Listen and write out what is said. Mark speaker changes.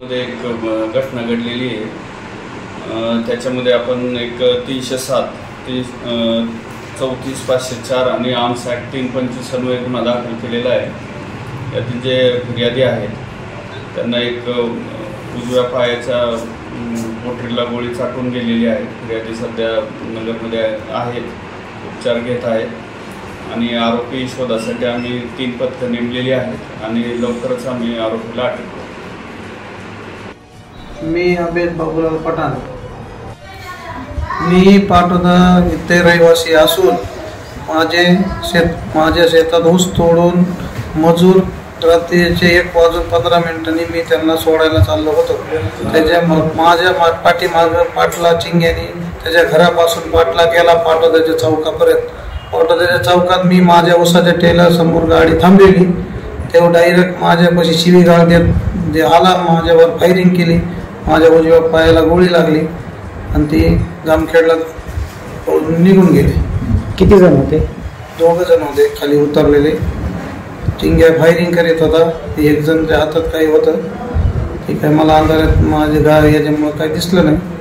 Speaker 1: मध्ये एक घटना घडलेली आहे। त्याच्यामध्ये आपण एक 307 34,504 आणि आर्म्स ॲक्ट 325 अन्वये गुन्हा दाखल केलेला आहे। यातील जे फिर्यादी आहेत त्यांना एक उजव्या पायाच्या पोटरीला गोळी चाटून गेलेली आहे। फिर्यादी सध्या नगरमध्ये आहेत, उपचार घेत आहेत आणि आरोपी शोधासाठी आम्ही 3 पथकं नेमलेली आहेत आणि लवकरच आम्ही आरोपीला अटक करू।
Speaker 2: मी अबेद बाबूलाल पठाण, मी पाटोदा इथे रहिवासी असून माझ्या शेतात ऊस तोडून मजूर रात्रीचे 1:15 मी त्यांना सोडायला चाललो होतो। त्याच्या माझ्या पाठीमागं पाटला चिंग्याने त्याच्या घरापासून पाटला केला पाटोद्याच्या चौकापर्यंत। पाटोद्याच्या चौकात मी माझ्या ऊसाच्या टेलरसमोर गाडी थांबवली, तेव्हा डायरेक्ट माझ्यापाशी शिवीगाळ देत जे आला, माझ्यावर फायरिंग केली, माझ्या उजव्या पायाला गोळी लागली आणि ती जामखेडला निघून गेले।
Speaker 3: किती जण होते?
Speaker 2: 2 जण होते खाली उतरलेले। चिंग्या फायरिंग करीत होता, एक जणच्या हातात काही होतं, ते काय मला अंधारात माझे गाव याच्यामुळे काही दिसलं नाही।